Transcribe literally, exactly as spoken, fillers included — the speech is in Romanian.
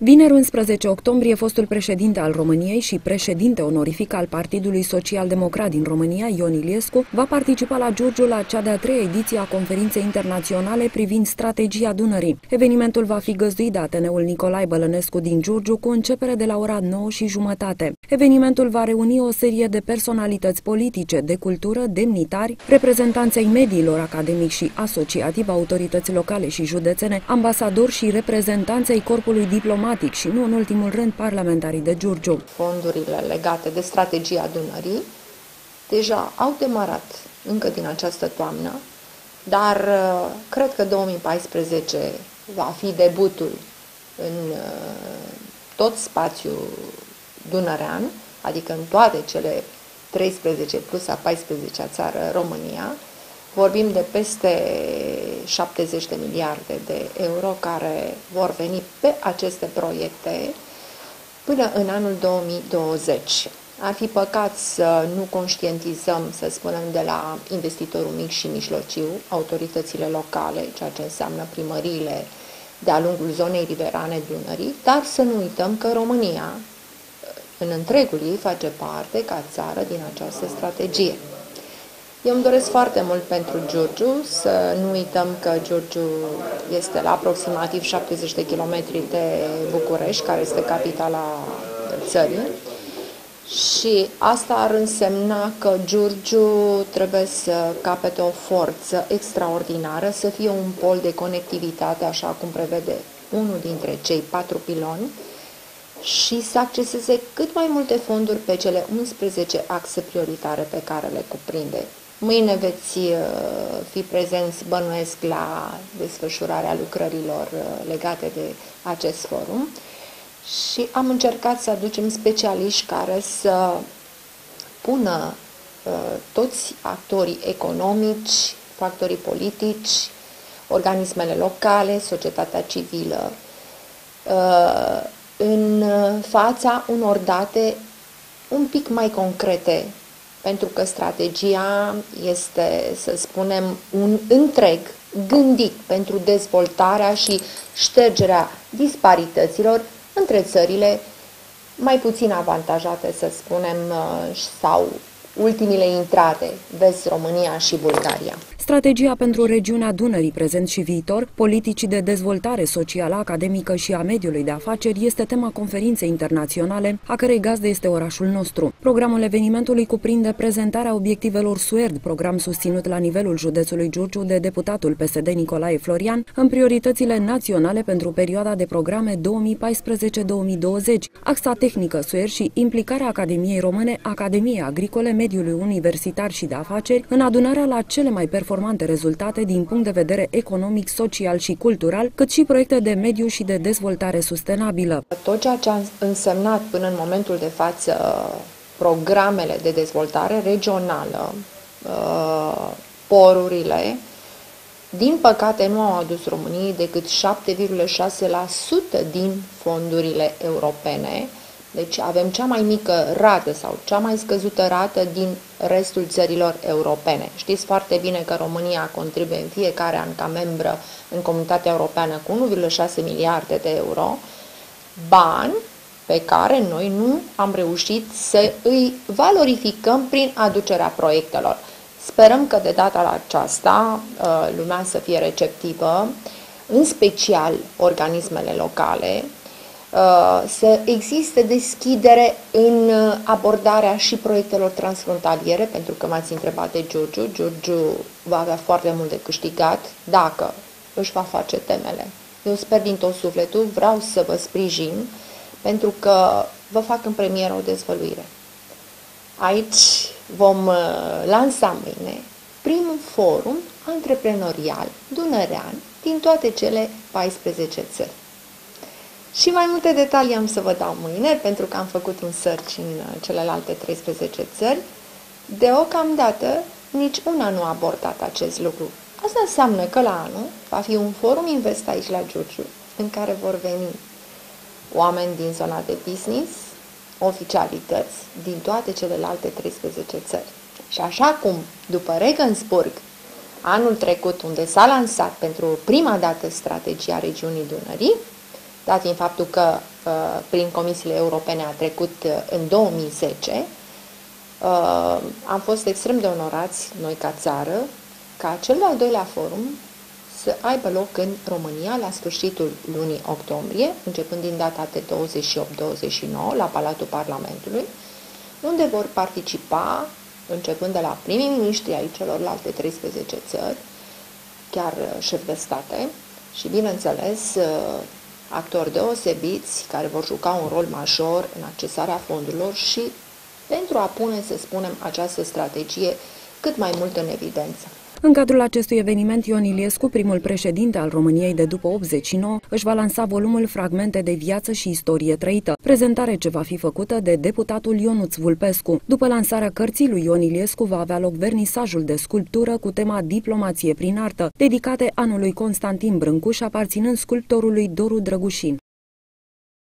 Vineri unsprezece octombrie, fostul președinte al României și președinte onorific al Partidului Social-Democrat din România, Ion Iliescu, va participa la Giurgiu la cea de-a treia ediție a conferinței internaționale privind strategia Dunării. Evenimentul va fi găzduit de A T N-ul Nicolae Bălănescu din Giurgiu cu începere de la ora nouă și jumătate. Evenimentul va reuni o serie de personalități politice, de cultură, demnitari, reprezentanței mediilor academic și asociativ, autorități locale și județene, ambasadori și reprezentanței corpului diplomatic și, nu în ultimul rând, parlamentarii de Giurgiu. Fondurile legate de strategia Dunării deja au demarat încă din această toamnă, dar cred că două mii paisprezece va fi debutul în tot spațiul dunărean, adică în toate cele treisprezece plus a paisprezecea țară România. Vorbim de peste șaptezeci de miliarde de euro care vor veni pe aceste proiecte până în anul două mii douăzeci. Ar fi păcat să nu conștientizăm, să spunem, de la investitorul mic și mijlociu, autoritățile locale, ceea ce înseamnă primăriile de-a lungul zonei riverane Dunării, dar să nu uităm că România, în întregul ei, face parte ca țară din această strategie. Eu îmi doresc foarte mult pentru Giurgiu, să nu uităm că Giurgiu este la aproximativ șaptezeci de kilometri de București, care este capitala țării, și asta ar însemna că Giurgiu trebuie să capete o forță extraordinară, să fie un pol de conectivitate, așa cum prevede unul dintre cei patru piloni, și să acceseze cât mai multe fonduri pe cele unsprezece axe prioritare pe care le cuprinde. Mâine veți fi prezenți, bănuiesc, la desfășurarea lucrărilor legate de acest forum și am încercat să aducem specialiști care să pună toți actorii economici, factorii politici, organismele locale, societatea civilă, în fața unor date un pic mai concrete, pentru că strategia este, să spunem, un întreg gândit pentru dezvoltarea și ștergerea disparităților între țările mai puțin avantajate, să spunem, sau ultimile intrate, vezi, România și Bulgaria. Strategia pentru regiunea Dunării, prezent și viitor, politicii de dezvoltare socială, academică și a mediului de afaceri este tema conferinței internaționale, a cărei gazdă este orașul nostru. Programul evenimentului cuprinde prezentarea obiectivelor S U E R D, program susținut la nivelul județului Giurgiu de deputatul P S D Nicolae Florian, în prioritățile naționale pentru perioada de programe două mii paisprezece două mii douăzeci, axa tehnică S U E R D și implicarea Academiei Române, Academiei Agricole, mediului universitar și de afaceri în adunarea la cele mai performante rezultate din punct de vedere economic, social și cultural, cât și proiecte de mediu și de dezvoltare sustenabilă. Tot ceea ce a însemnat până în momentul de față programele de dezvoltare regională, porurile, din păcate nu au adus României decât șapte virgulă șase la sută din fondurile europene. Deci avem cea mai mică rată sau cea mai scăzută rată din restul țărilor europene. Știți foarte bine că România contribuie în fiecare an ca membră în Comunitatea Europeană cu unu virgulă șase miliarde de euro, bani pe care noi nu am reușit să îi valorificăm prin aducerea proiectelor. Sperăm că de data aceasta lumea să fie receptivă, în special organismele locale, să existe deschidere în abordarea și proiectelor transfrontaliere, pentru că m-ați întrebat de Giurgiu. Giurgiu va avea foarte mult de câștigat dacă își va face temele. Eu sper din tot sufletul, vreau să vă sprijin, pentru că vă fac în premieră o dezvăluire. Aici vom lansa mâine primul forum antreprenorial dunărean din toate cele paisprezece țări. Și mai multe detalii am să vă dau mâine, pentru că am făcut un search în celelalte treisprezece țări. Deocamdată, nici una nu a abordat acest lucru. Asta înseamnă că la anul va fi un forum Invest aici la Giurgiu, în care vor veni oameni din zona de business, oficialități din toate celelalte treisprezece țări. Și așa cum, după Regensburg, anul trecut, unde s-a lansat pentru prima dată strategia regiunii Dunării, dat fiind faptul că prin comisiile europene a trecut în două mii zece, am fost extrem de onorați, noi ca țară, ca cel de-al doilea forum să aibă loc în România la sfârșitul lunii octombrie, începând din data de douăzeci și opt douăzeci și nouă, la Palatul Parlamentului, unde vor participa, începând de la primii miniștri ai celorlalte treisprezece țări, chiar șef de state și, bineînțeles, actori deosebiți care vor juca un rol major în accesarea fondurilor și pentru a pune, să spunem, această strategie cât mai mult în evidență. În cadrul acestui eveniment, Ion Iliescu, primul președinte al României de după optzeci și nouă, își va lansa volumul Fragmente de viață și istorie trăită, prezentare ce va fi făcută de deputatul Ionuț Vulpescu. După lansarea cărții lui Ion Iliescu va avea loc vernisajul de sculptură cu tema Diplomație prin artă, dedicate anului Constantin Brâncuș, aparținând sculptorului Doru Drăgușin.